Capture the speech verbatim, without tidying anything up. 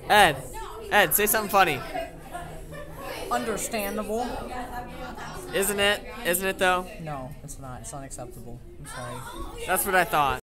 Ed, Ed, say something funny. Understandable. Isn't it? Isn't it though? No, it's not. It's unacceptable. I'm sorry. That's what I thought.